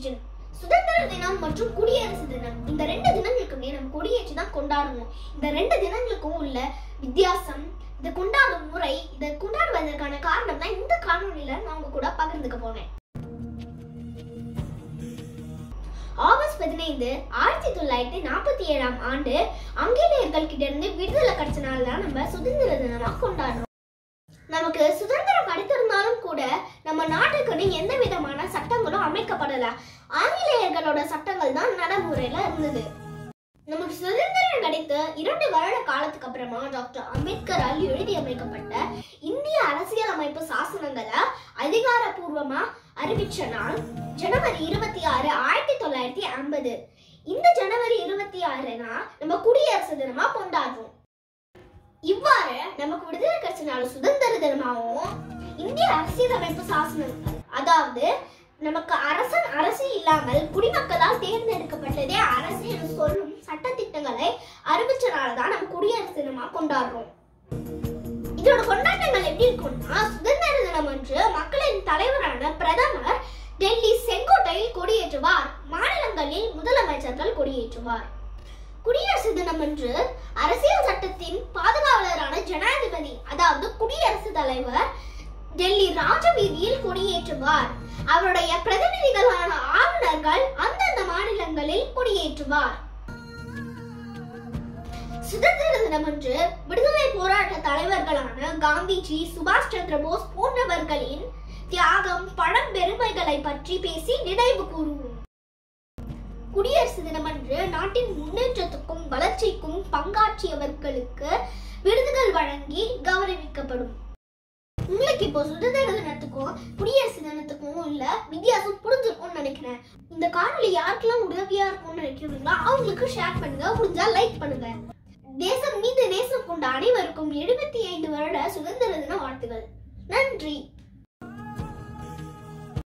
ஷிஜின். சுதந்திர தினம் மற்றும் குடியரசு தினம் இந்த 2 தினங்களுக்குமே நம்ம கொடியேற்றி தான் கொண்டாடுவோம். இந்த 2 தினங்களுக்கும் உள்ள வித்தியாசம், இதை கொண்டாடும் முறை, இதை கொண்டாடுவதற்கான காரணம் தான் இந்த காணொலியில நான் உங்க கூட பகிர்ந்துக்க போனேன். ஆகஸ்ட் 15 1947 ஆண்டு ஆங்கிலேயர்கள் கிட்ட இருந்து விடுதலை கிடைச்ச நாள் தான் நம்ம சுதந்திர தினமா கொண்டாடுறோம். நமக்கு சுதந்திரம் கிடைத்திருந்தாலும் கூட நம்ம நாட்டுக்குன்னு எந்த விதமான சட்டங்களும் அமைக்கப்படல. ஆங்கிலேயர்களோட சட்டங்கள் தான் நடைமுறையில இருந்தது. நமக்கு சுதந்திரம் கிடைத்த 2 வருட காலத்துக்கு அப்புறமா டாக்டர் அம்பேத்கரால் எழுதி அமைக்கப்பட்ட இந்திய அரசியலமைப்பு சாசனங்களை அதிகாரப்பூர்வமா அறிவிச்ச நாள் ஜனவரி 26 1950. இந்த ஜனவரி 26 நம்ம குடியரசு தினமா கொண்டாடுறோம். இவ்வாறு நமக்கு விடுதலை கிடைச்ச சுதந்திர தினமாகவும் இந்திய அரசியலமைப்பு சாசனம், அதாவது நமக்கு அரசு இல்லாமல் குடிமக்களால் தேர்ந்தெடுக்கப்பட்டதே அரசு என்று சொல்லும் சட்ட திட்டங்களை அறிவிச்சனாலதான் நம்ம குடியரசு தினமா கொண்டாடுறோம். இதோட கொண்டாட்டங்கள் எப்படி இருக்கும்னா, சுதந்திர தினம் அன்று மக்களின் தலைவரான பிரதமர் டெல்லி செங்கோட்டையில் கொடியேற்றுவார். மாநிலங்களில் முதலமைச்சர்கள் கொடியேற்றுவார். குடியரசு தினம் அன்று அரசியல் சட்டத்தின் பாதுகாவலரான ஜனாதிபதி, அதாவது குடியரசுத் தலைவர் டெல்லி ராஜவீதியில் கொடியேற்றுவார். அவருடைய பிரதிநிதிகளான ஆளுநர்கள் அந்தந்த மாநிலங்களில் கொடியேற்றுவார். சுதந்திர தினம் அன்று விடுதலை போராட்ட தலைவர்களான காந்திஜி, சுபாஷ் சந்திர போஸ் போன்றவர்களின் தியாகம், பழம்பெருமைகளை பற்றி பேசி நினைவு கூறுவோம். குடியரசு தினமன்று நாட்டின் முன்னேற்றத்துக்கும் வளர்ச்சிக்கும் பங்காற்றியவர்களுக்கு விருதுகள் வழங்கி கௌரவிக்கப்படும். உங்களுக்கு இப்போ சுதந்திர தினத்துக்கும் குடியரசு தினத்துக்கும் உள்ள வித்தியாசம் புரிஞ்சிருக்கும்னு நினைக்கிறேன். இந்த காணொலி யாருக்கெல்லாம் உதவியா இருக்கும்னு நினைக்கிறீங்களோ அவங்களுக்கு ஷேர் பண்ணுங்க, முடிஞ்சா லைக் பண்ணுங்க. தேசம் மீது நேசம் கொண்ட அனைவருக்கும் 75 வருட சுதந்திர தின வாழ்த்துகள். நன்றி.